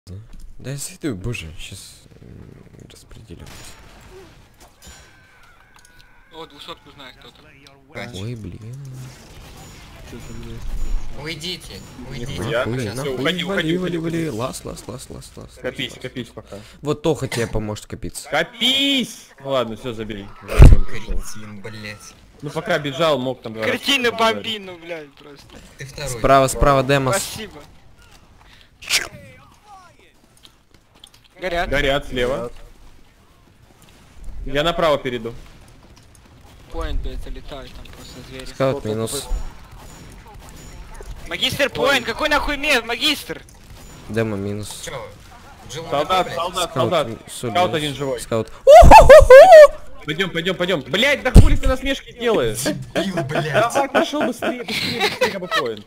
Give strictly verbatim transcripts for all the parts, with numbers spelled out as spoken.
Да я зайду, боже, сейчас распределим. О, двухсотку знает кто-то. Ой, блин. Уйдите, уйдите. Нахуй, Сейчас. нахуй, уходи, вали, уходи, вали, уходи. вали. Лас, лас, лас, лас, лас. Копись, копись пока. Вот Тоха тебе поможет копиться. Копись! Ладно, все, забери. Кретин, блять. Ну пока бежал, мог там... два раза Кретины побежать. бомбину, блядь, просто. Ты второй. Справа, справа, Демос. Спасибо. Горят. Горят слева. Я направо перейду. Поинт, блядь, залетают там просто звери. Скаут минус. Магистр поинт, какой нахуй мед, магистр? Демо минус. Чё? Джил Солдат, блядь? солдат, Скаут, солдат. соль Скаут минус. один живой. Скаут. Пойдем, пойдем, пойдем. Блять, да хули ты насмешки делаешь? Бил, блядь. Давай, пошел быстрее, быстрее, быстрее, как бы поинт.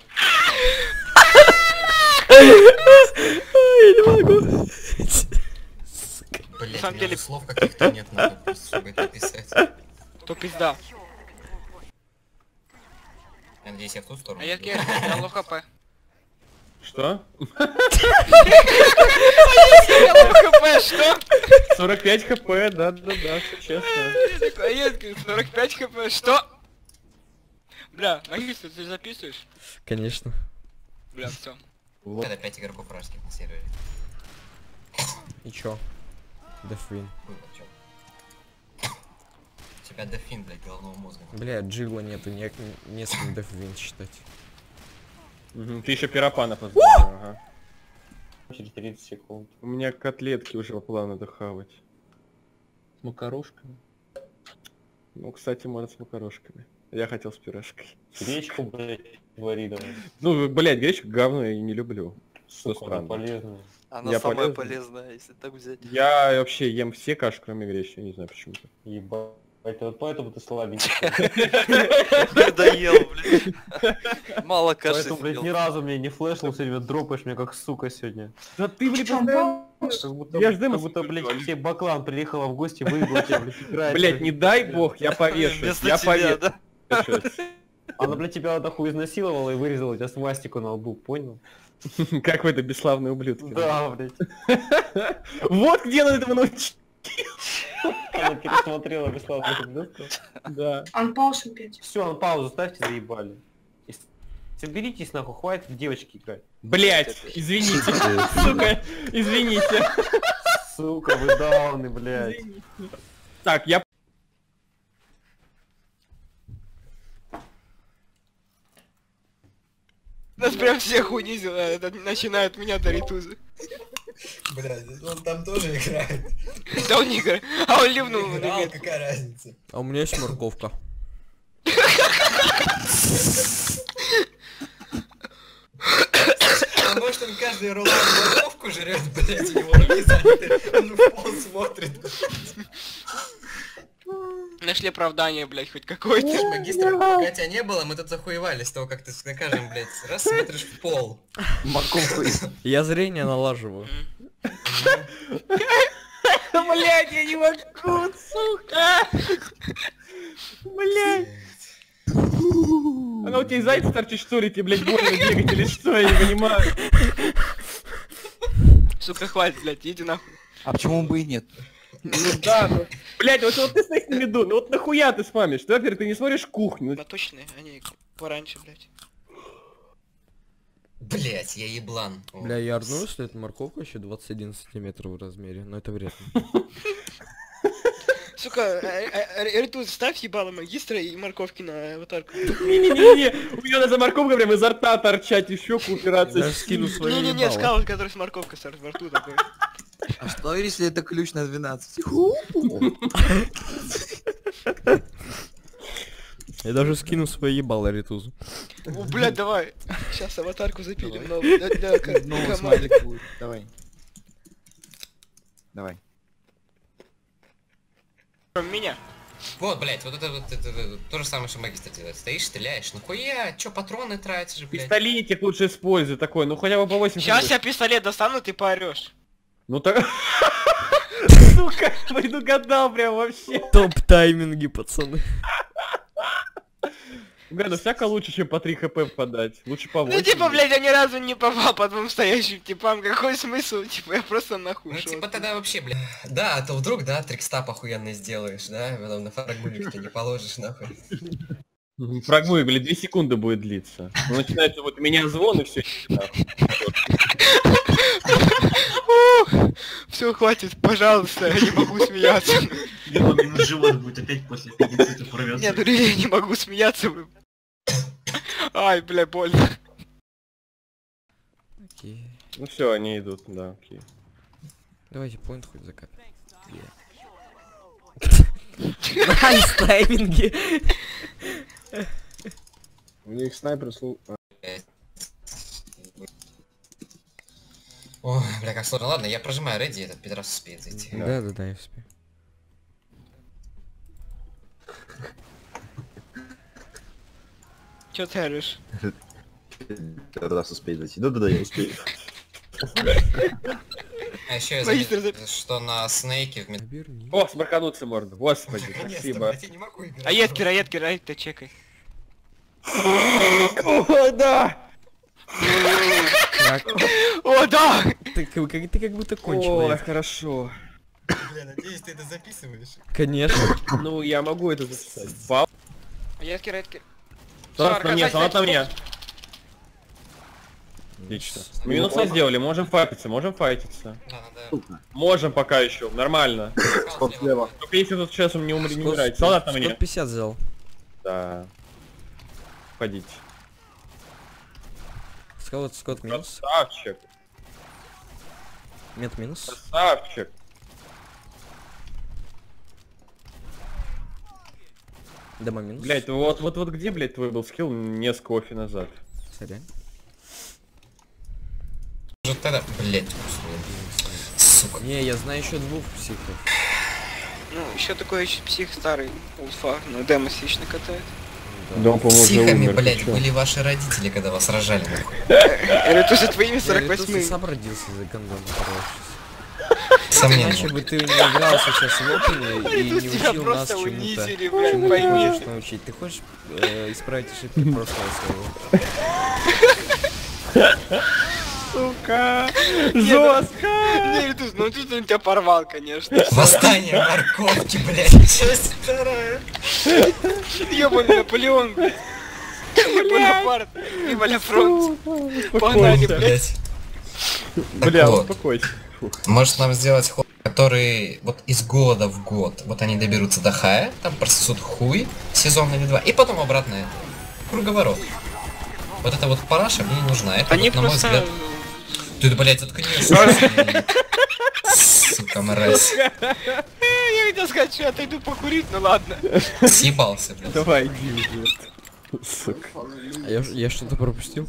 Я не могу. Блять, На самом у меня деле- же слов каких-то нет, надо просто, чтобы это писать. То пизда. Я надеюсь, я в ту сторону. А я иду. такие, я лох хп. Что? Я лох хп, что? сорок пять хп, да, да, да, все честно. Я такой, а я такой, сорок пять хп, что? Бля, магистр, ты записываешь? Конечно. Бля, все. Это пять игроков вражеских на сервере. И чё? Дефвин. Было чё. У тебя дофин, блядь, головного мозга. Бля, джигла нету, не, не с кем дефвин считать. Мгм, ты еще пиропана позвонил, ага. Через тридцать секунд. У меня котлетки уже по плану надо хавать. С макарошками. Ну, кстати, можно с макарошками. Я хотел с пюрешкой. Гречку, блядь, вари давай. Ну, блядь, гречку говно я не люблю. Что Сука, она странно. полезная. Она Я самая полезный? полезная, если так взять. Я вообще ем все каши, кроме гречки, я не знаю почему-то. Ебать. Это вот поэтому ты слабенький. Надоел, блядь. Мало каши Поэтому, блядь, ни съел. разу мне не флешнул, сегодня дропаешь меня как сука сегодня. Да ты, блядь, постоянно... Как будто, Я ж дыма как будто, смотрю, блядь, Аль. все Баклан приехала в гости, выебала тебя, блядь, играть. Блядь, не дай бог, я повешусь. Вместо Я тебя, да? повешусь. Она, блядь, тебя нахуй изнасиловала и вырезала у тебя свастику на лбу, понял? Как вы это бесславные ублюдки. Да, блядь. Вот где она этого научилась. Она пересмотрела бесплатную ублюдку. Да. Анпаус опять. Все, на паузу ставьте, заебали. И соберитесь нахуй, хватит в девочки играть. Блядь, извините. Сука, извините. Сука, вы дауны, блядь. Так, я... Нас прям всех унизило, это начиная от меня до Ритузы. Блядь, он там тоже играет. Да он не играет, а он ливнул. Играл, ребят. какая разница? А у меня есть морковка. А может он каждый ролл морковку жрет, блядь, у него руки заняты, он в пол смотрит. Нашли оправдание, блядь, хоть какое-то. Ты ж магистр, пока тебя не было, мы тут захуевали с того, как ты с каждым, блядь, раз смотришь в пол. Морковку. Я зрение налаживаю. Блядь, я не могу, сука. Блядь. Она у тебя из зайца торчит, что ли? Тебе, блядь, больно бегать или что? Я не понимаю. Сука, хватит, блядь, иди нахуй. А почему бы и нет? Ну да, ну... Блядь, вот, вот ты стоишь на виду, ну вот нахуя ты спамишь? Ты, во-первых, ты не смотришь кухню. На точные, они пораньше, блядь. Блядь, я еблан. О. Бля, я орну, если эта морковка еще двадцать один сантиметр в размере, но это вряд ли. Сука, э, э, Ритуз, ставь ебало магистра и морковки на аватарку. Не-не-не, у меня надо морковка прям изо рта торчать и в щеку упираться. Я скину свои Не-не-не, ебала. скаут, который с морковкой сорт во рту такой. А что если это ключ на двенадцать? Я даже скину свои ебало Ритузу. О, блядь, давай. Сейчас аватарку запилим, но для, для ко- Новый команды. смайлик будет. Давай. Давай. Кроме меня. Вот, блядь, вот это вот это, это, то же самое, что магистр делает. Стоишь, стреляешь, ну хуя, чё, патроны тратишь, блядь. Пистолетик лучше используй такой, ну хотя бы по восемь. Сейчас я пистолет достану, ты поорешь. Ну так... Сука, предугадал прям вообще. Топ тайминги, пацаны. Бля, ну всяко лучше, чем по три хп подать. Лучше по восемь. Ну типа, блядь, я ни разу не попал по двум стоящим типам. Какой смысл? Типа, я просто нахуй Ну шел. типа тогда вообще, бля. Да, а то вдруг, да, трикстап охуенно сделаешь, да, потом на фрагмулик ты не положишь, нахуй. Фрагмуй, блядь, две секунды будет длиться. Ну, начинается вот у меня звон и все. Все, хватит, пожалуйста, я не могу смеяться. Его минус живот будет опять после аппендицита порвётся. Нет, ну я не могу смеяться. Ай, бля, больно. Окей. Ну все, они идут, да, окей. Давайте поинт хоть закапим. Найс тайминги. У них снайпер слу... Ой, бля, как сложно. Ладно, я прожимаю Редди, этот пидорас успеет зайти. Да, да, да, я успею. Чё ты орешь? Раз успеет зайти. Да-да-да, я успею. А еще я Магистр, заметил, что на Снейке в мед... Оберни. О, сморкануться можно. Господи, спасибо. я не могу играть. А Едкер, а Едкер, а ты чекай. О, да! Так, О, да! ты, как, ты как будто кончил. Ой, Эд. хорошо. Бля, надеюсь, ты это записываешь. Конечно. Ну, я могу это записать. Вау. А Едкер, Едкер. Салат на мне, салат на мне. Отлично. Мы минуса сделали, можем файтиться, можем файтиться. Да, надо... Можем пока еще, нормально. Скот слева. Только если тут сейчас он не умрет, не умирает. Салат на мне. сто пятьдесят взял. Да. Входите. Скот, скот минус. Красавчик. Мет минус. Красавчик. Демо минус. Блять, вот, вот, вот где, блять, твой был скилл несколько кофе назад? Сорян. Может тогда... Блять, сука. Не, я знаю еще двух психов. Ну, еще такой еще псих старый, улфа, но демо отлично катает. Да, он, по-моему, уже Психами, умер, ты блять, чё? были ваши родители, когда вас рожали, нахуй. Это уже твоими сорок Я Ритус и восьмыми. сам родился за кондом, короче. Сомнения. Иначе бы ты не играл сейчас в опене и не Ритус тебя учил нас просто чему-то. унизили, блядь, Чему ты пойми. хочешь научить? Ты хочешь э, исправить ошибки прошлого своего? Сука! Жестко! Не, Ритус, ну тут он тебя порвал, конечно. Восстание морковки, блять. Часть вторая. Ёбаный Наполеон, блядь. Бонапарт и Валяфронт. Погнали, блядь. Блять. Бля, вот. успокойся. Может нам сделать ход, который вот из года в год, вот они доберутся до хая, там прососут хуй, сезон или два, и потом обратно это. Круговорот. Вот эта вот параша мне не нужна. Это Они вот, на мой просто... взгляд... Ты, блядь, заткнись. Сука, мразь. Я хотел сказать, что я отойду покурить, ну ладно. Съебался, блядь. Давай, иди уже. Сука. А я, я что-то пропустил?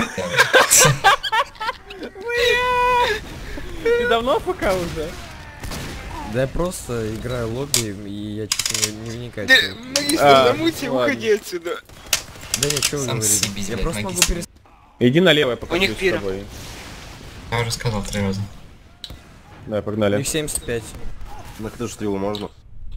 Ты давно пока уже? Да я просто играю лобби, и я что-то не, не вникаю. Да, в это. Магистр, А, замути, ладно. уходи отсюда. Да нет, что вы Сам говорите? себе, Я блядь, просто могу магистр. перес... Иди налево, я покажу них с пира. тобой. Я уже сказал три раза. Да, У погнали. них семьдесят пять. На кто стрелу можно?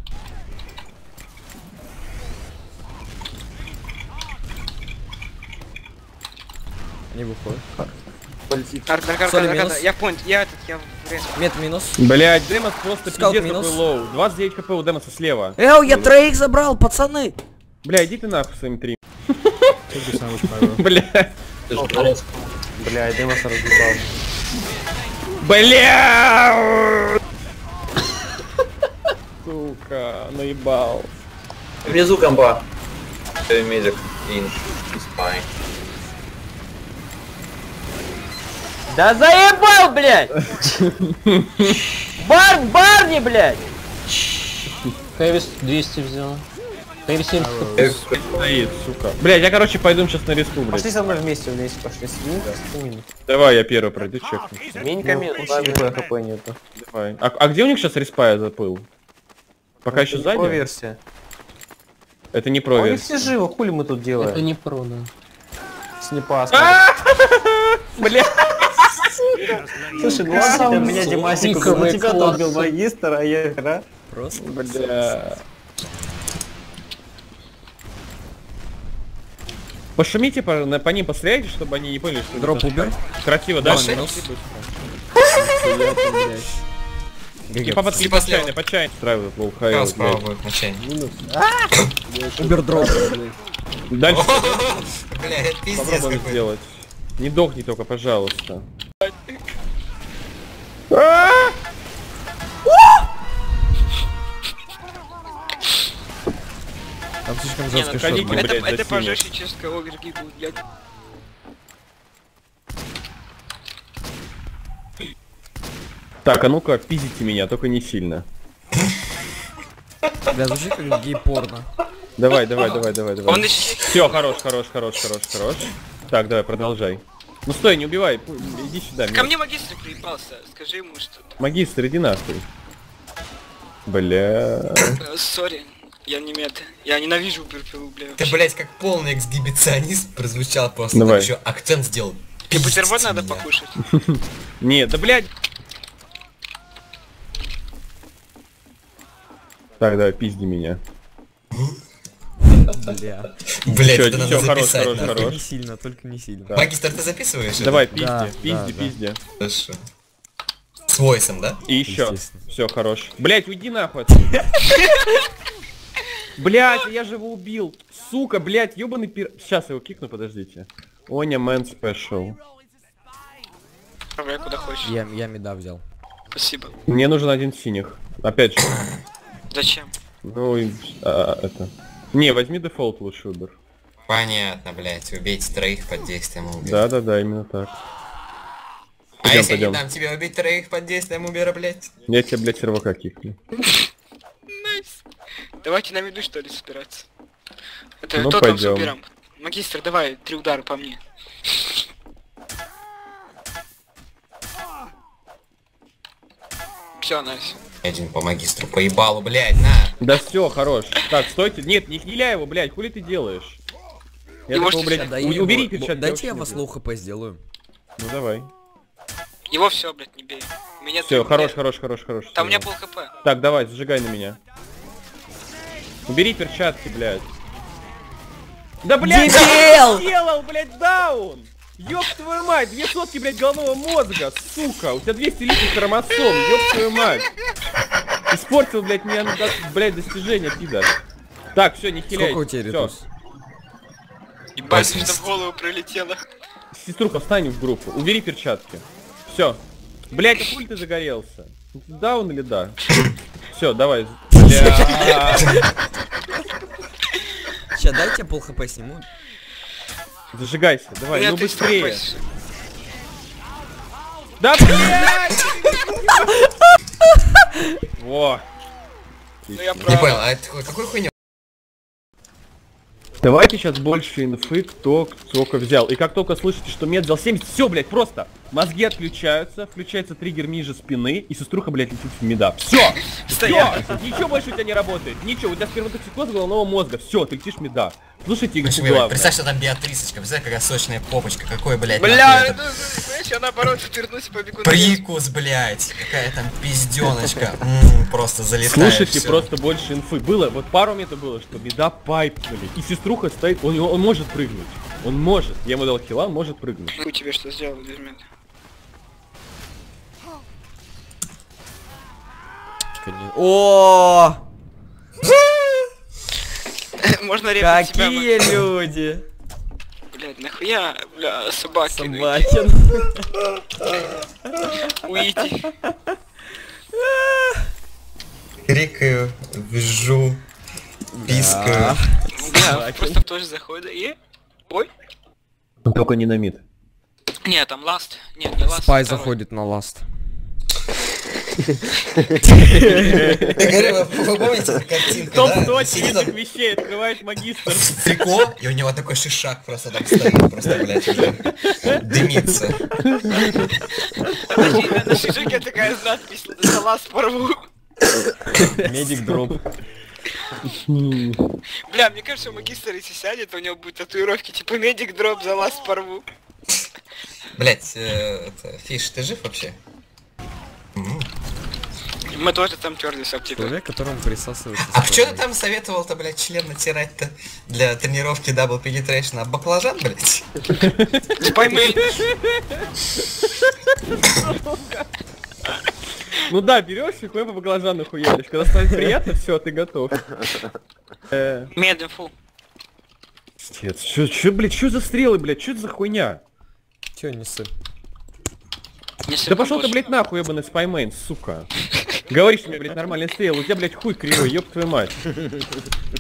Они выходят. Арка, арка, Соли арка, минус. арка. Я понял, я этот, я врез. Мет минус. Блять, Демос просто Скаут пиздец минус. какой лоу. двадцать девять хп у Демоса слева. Эу, я троих забрал, пацаны! Бля, иди ты нахуй своим три. Бля. Бля, Демоса разъебал. Бля! Сука, наебал. Внизу комба. Медик. Ин. Спай. Да заебал, блядь! Бар, барни, блядь! Хэвис двести взял. Хэвис семьдесят. Стоит, сука. Блять, я короче пойду сейчас на респу, блядь. Пошли со мной вместе, вместе пошли. Минус. Давай, я первый пройду, чекну. Менька минус, хп нету. Давай. А, а где у них сейчас респа я заплыл? Пока еще Про сзади? версия. Это не А про у них версию. все живы, хули мы тут делаем? Это не про, да. Снипас. Бля. Слушай, ну ладно, у меня Димасик, у пиковый тебя класс. тут был магистр, а я игра. Просто. Бля. Пошумите по, на, по ним, постреляйте, чтобы они не поняли, что... Дроп убер. Красиво, да? Маши. И по подклипу отчаянно, по чайну. Устраивают лоу Справа, справа будет начать. Убер дроп. Дальше Бля, это пиздец попробуем какой. сделать. Не дохни только, пожалуйста. Там слишком Не, жесткий ну, шот. ходите, был. блядь, это, за это синий. пожестче, честно, овергиг будет, блядь. Так, а ну-ка, пиздите меня, только не сильно. Бля, звучит как гей-порно. Давай, давай, давай, давай, давай. Он еще... Все, хорош, хорош, хорош, хорош, хорош. Так, давай, продолжай. Ну стой, не убивай, пу- иди сюда. Ко мелкий. мне магистр приебался, скажи ему что-то. Магистр, иди нахуй. Бля. Э, Сори, я не мед. Я ненавижу перпилу, бля. Ты, вообще. блять, как полный эксгибиционист прозвучал просто. Давай. Еще акцент сделал. Тебе бутерброд Пиздите надо меня. покушать. Нет, да блядь. Так, давай, пизди меня. Бля. Блять, Чё, это надо чё, хорош, записать. хорош, нахуй. Только хорош. не сильно, только не сильно. Да. Магистр, ты записываешь? это? Давай, пизди, Да, пизди, да, да. пизди. Хорошо. С войсом, да? И еще. Естественно. Все, хорош. Блять, уйди нахуй отсюда. Блять, я же его убил. Сука, блять, ёбаный пир... Сейчас я его кикну, подождите. Оня мэн спешл. Давай, куда хочешь. Я, я меда взял. Спасибо. Мне нужен один синих. Опять же. Зачем? Ну, и, а, это. Не, возьми дефолт лучше выбор. Понятно, блять. Убейте троих под действием Убера. Да-да-да, именно так. А Пойдем, если я пойдем. не дам тебе убить троих под действием Убера, блять? Я тебе, блядь, сервака кикну. Найс. Давайте на виду, что ли, собираться. Это Ну, кто там с пойдем. Убером? Магистр, давай, три удара по мне. Все, найс. Один по магистру поебалу, блять, на. Да все, хорош. Так, стойте. Нет, не хиляй его, блядь, хули ты делаешь? Я Его такого, ж- блядь, Да у- я его- убери бо- перчатки. Дайте я вообще вас не лоу хп сделаю. буду. Ну давай. Его все, блядь, не бей. Меня Все, ты- хорош, хорош, хорош, хорош. Там у меня всё. пол хп. Так, давай, зажигай на меня. Убери перчатки, блядь. Да, блядь, Дебил! ты сделал, блядь, даун! Ёб твою мать, две сотки, блядь, головного мозга, сука, у тебя двести литров хромосом, ёб твою мать. Испортил, блядь, мне, блядь, достижение, пидор. Так, все, не хиляй. Сколько у тебя Всё. ретус? Ебать, что восемьдесят. в голову прилетело. Сеструха, встань в группу, убери перчатки. Все. Блядь, а хули ты загорелся? Ты даун или да? Все, давай. Бля. Сейчас дайте я пол хп сниму. Зажигайся, давай, Меня ну ты быстрее. стопаешь. Да блядь! Во. Ну я Не прав. понял, а это какой- какой хуйня? Давайте сейчас больше инфы, кто сколько взял. И как только слышите, что мед взял семьдесят, все, блядь, просто. Мозги отключаются, включается триггер ниже спины, и сеструха, блядь, летит в меда. Все! Стоять. Все! Ничего больше у тебя не работает. Ничего, у тебя сперматоксикоз головного мозга. Все, ты летишь в меда. Слушайте их Представь, главное. что там Беатрисочка, представь, какая сочная попочка, какой, блядь, Бля, нахуй ну, этот знаешь, я наоборот вернусь и побегу. на прикус, блядь, какая там пизденочка, М, просто залетает. Слушайте всё. просто больше инфы. Было, вот пару метров было, что меда пайпнули. И сеструха стоит, он, он может прыгнуть. Он может. Я ему дал хила, он может прыгнуть. Ну, тебе что сделал, Дермет? О, Можно репать тебя. какие люди! Блядь, нахуя, бля, собаки. Собакин. Уйди. Крикаю, вижу, пискаю. Бля, просто тоже заходит и... Ой. Только не на мид. Не, там ласт. Нет, не ласт. Спай второй. заходит на ласт. Я говорю, вы вы помните эту картинку, Топ да? сто Сидит этих он вещей открывает магистр. в трико, и у него такой шишак просто там стоит, просто, блядь, уже дымится. Подожди, на шишаке такая надпись, за ласт порву. Медик дроп. Бля, мне кажется, магистр если сядет, у него будут татуировки типа медик дроп, за ласт порву. Блядь, э, это, Фиш, ты жив вообще? М. Мы тоже там терлись об тебя. Человек, которому присасывается. А что ты спаймен. там советовал-то, блядь, член натирать-то для тренировки дабл пенетрейшн? А баклажан, блядь? Спаймей. Ну да, берешь и хуй по баклажану хуяришь. Когда станет приятно, все, ты готов. Э, Мединфу. Пиздец, чё, чё, блядь, чё за стрелы, блядь, чё это за хуйня? Чё не сы? Да пошел ты, блядь, нахуй, ебаный спаймейн, сука. Говоришь мне, блядь, нормальный стрел, у тебя, блядь, хуй кривой, ёб твою мать.